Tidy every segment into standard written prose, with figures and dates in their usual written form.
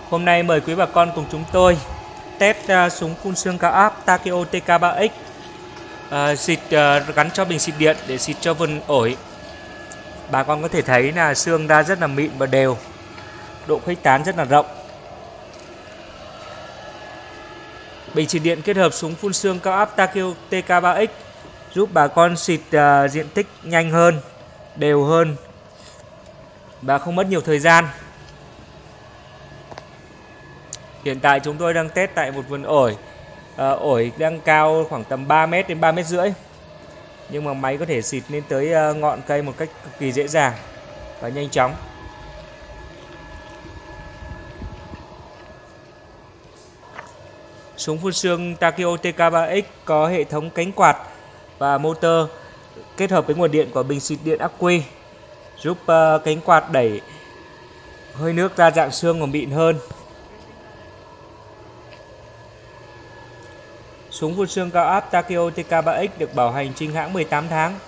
Hôm nay mời quý bà con cùng chúng tôi test súng phun sương cao áp Takeo TK3X xịt gắn cho bình xịt điện để xịt cho vườn ổi. Bà con có thể thấy là sương ra rất là mịn và đều, độ khuếch tán rất là rộng. Bình xịt điện kết hợp súng phun sương cao áp Takeo TK3X giúp bà con xịt diện tích nhanh hơn, đều hơn và không mất nhiều thời gian. Hiện tại chúng tôi đang test tại một vườn ổi. Ổi đang cao khoảng tầm 3 m đến 3,5 m. Nhưng mà máy có thể xịt lên tới ngọn cây một cách cực kỳ dễ dàng và nhanh chóng. Súng phun sương Takeo TK3X có hệ thống cánh quạt và motor kết hợp với nguồn điện của bình xịt điện ắc quy, giúp cánh quạt đẩy hơi nước ra dạng sương còn mịn hơn. Súng phun sương cao áp Takeo TK3X được bảo hành chính hãng 18 tháng.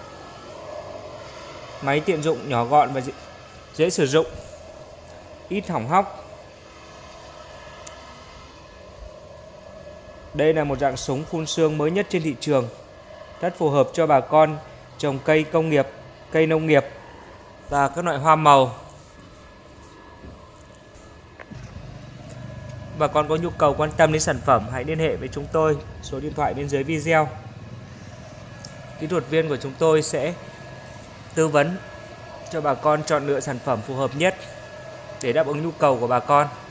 Máy tiện dụng, nhỏ gọn và dễ sử dụng, ít hỏng hóc. Đây là một dạng súng phun sương mới nhất trên thị trường, rất phù hợp cho bà con trồng cây công nghiệp, cây nông nghiệp và các loại hoa màu. Bà con có nhu cầu quan tâm đến sản phẩm, hãy liên hệ với chúng tôi, số điện thoại bên dưới video. Kỹ thuật viên của chúng tôi sẽ tư vấn cho bà con chọn lựa sản phẩm phù hợp nhất để đáp ứng nhu cầu của bà con.